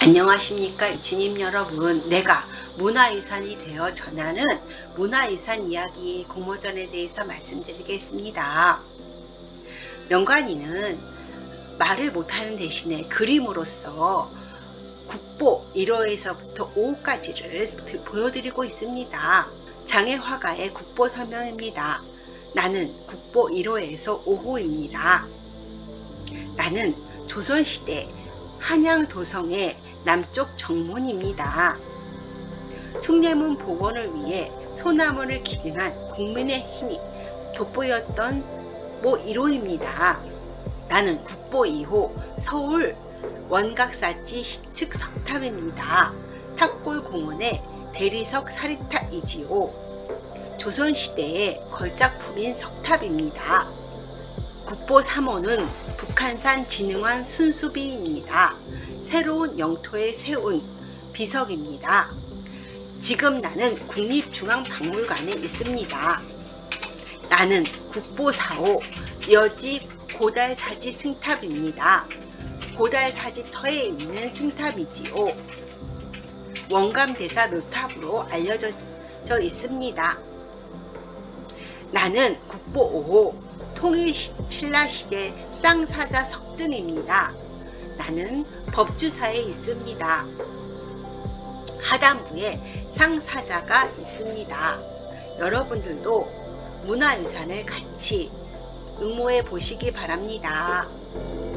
안녕하십니까 유치님 여러분. 내가 문화유산이 되어 전하는 문화유산 이야기 공모전에 대해서 말씀드리겠습니다. 명관이는 말을 못하는 대신에 그림으로써 국보 1호에서부터 5호까지를 보여드리고 있습니다. 장애화가의 국보 설명입니다. 나는 국보 1호에서 5호입니다. 나는 조선시대 한양 도성의 남쪽 정문입니다. 숭례문 복원을 위해 소나무를 기증한 국민의 힘이 돋보였던 국보 1호입니다. 나는 국보 2호 서울 원각사지 시측 석탑입니다. 탑골공원의 대리석 사리탑이지요. 조선시대의 걸작품인 석탑입니다. 국보 3호는 북한산 진흥원 순수비입니다. 새로운 영토에 세운 비석입니다. 지금 나는 국립중앙박물관에 있습니다. 나는 국보 4호 여지 고달사지 승탑입니다. 고달사지터에 있는 승탑이지요. 원감대사 묘탑으로 알려져 있습니다. 나는 국보 5호 통일신라시대 쌍사자 석등입니다. 나는 법주사에 있습니다. 하단부에 상사자가 있습니다. 여러분들도 문화유산을 같이 응모해 보시기 바랍니다.